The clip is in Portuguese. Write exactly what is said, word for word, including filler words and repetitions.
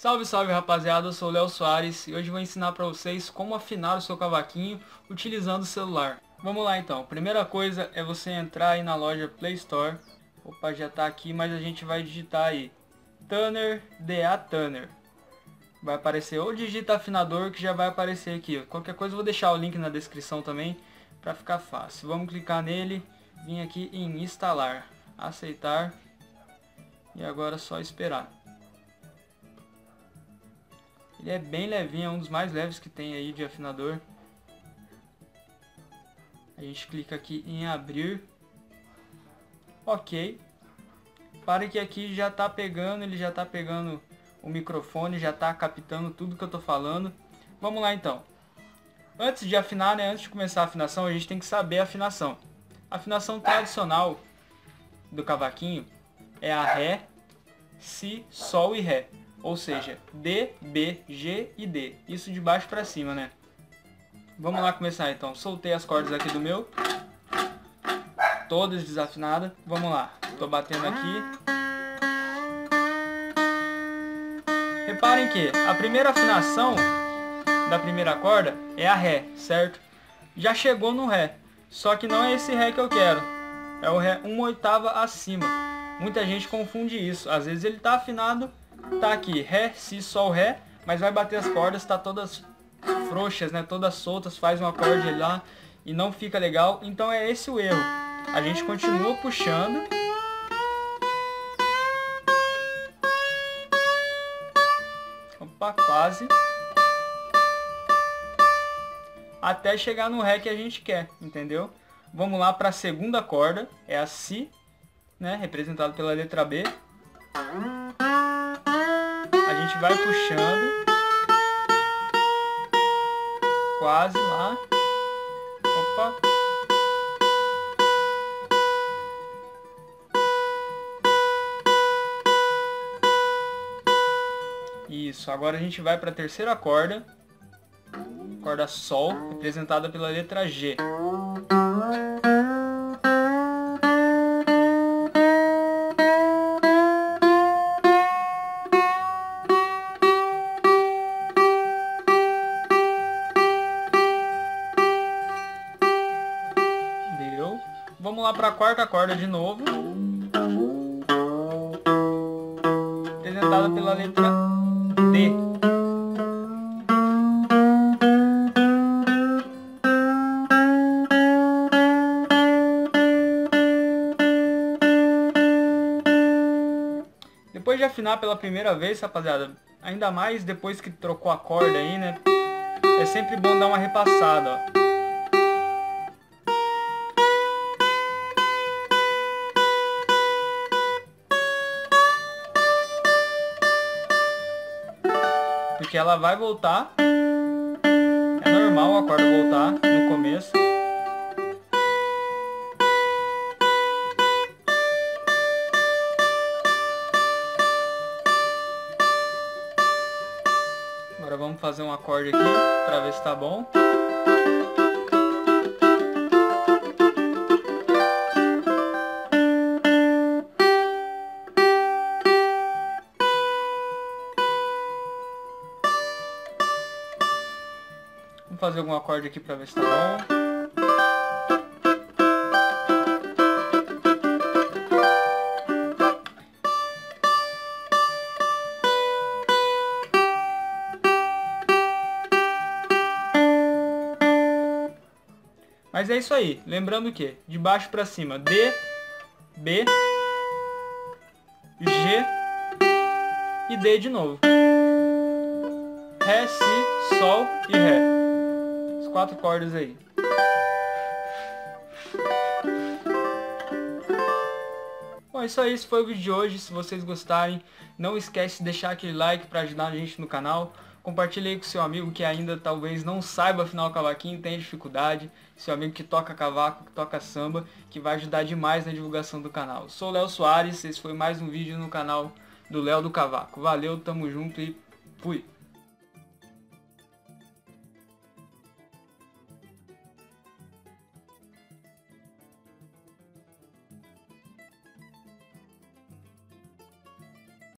Salve, salve rapaziada, eu sou o Léo Soares e hoje vou ensinar para vocês como afinar o seu cavaquinho utilizando o celular. Vamos lá então, primeira coisa é você entrar aí na loja Play Store. Opa, já tá aqui, mas a gente vai digitar aí Tanner, D A Tanner. Vai aparecer, ou digita afinador que já vai aparecer aqui. Qualquer coisa eu vou deixar o link na descrição também para ficar fácil. Vamos clicar nele, vir aqui em instalar, aceitar e agora é só esperar. Ele é bem levinho, é um dos mais leves que tem aí de afinador. A gente clica aqui em abrir. Ok. Para que aqui já tá pegando, ele já tá pegando o microfone, já tá captando tudo que eu tô falando. Vamos lá então. Antes de afinar, né, antes de começar a afinação, a gente tem que saber a afinação. A afinação tradicional do cavaquinho é a Ré, Si, Sol e Ré. Ou seja, D, B, G e D. Isso de baixo para cima, né? Vamos lá começar então. Soltei as cordas aqui do meu. Todas desafinadas. Vamos lá. Tô batendo aqui. Reparem que a primeira afinação da primeira corda é a Ré, certo? Já chegou no Ré. Só que não é esse Ré que eu quero. É o Ré uma oitava acima. Muita gente confunde isso. Às vezes ele tá afinado, tá aqui, Ré, Si, Sol, Ré, mas vai bater as cordas, tá todas frouxas, né? Todas soltas, faz um acorde lá e não fica legal. Então é esse o erro. A gente continua puxando. Opa, quase. Até chegar no Ré que a gente quer, entendeu? Vamos lá para a segunda corda, é a Si, né? Representado pela letra B. A gente vai puxando. Quase lá. Opa. Isso, agora a gente vai para a terceira corda. Corda Sol, representada pela letra G. Deu. Vamos lá para a quarta corda de novo. Representada pela letra D. Depois de afinar pela primeira vez, rapaziada, ainda mais depois que trocou a corda aí, né? É sempre bom dar uma repassada, ó. Porque ela vai voltar. É normal a corda voltar no começo. Agora vamos fazer um acorde aqui para ver se tá bom. Vamos fazer algum acorde aqui para ver se tá bom. Mas é isso aí, lembrando que de baixo para cima, D, B, G e D de novo. Ré, Si, Sol e Ré. As quatro cordas aí. Bom, é isso aí, esse foi o vídeo de hoje. Se vocês gostarem, não esquece de deixar aquele like para ajudar a gente no canal. Compartilhe aí com seu amigo que ainda talvez não saiba afinar o cavaquinho, tem dificuldade. Seu amigo que toca cavaco, que toca samba, que vai ajudar demais na divulgação do canal. Sou o Léo Soares, esse foi mais um vídeo no canal do Léo do Cavaco. Valeu, tamo junto e fui!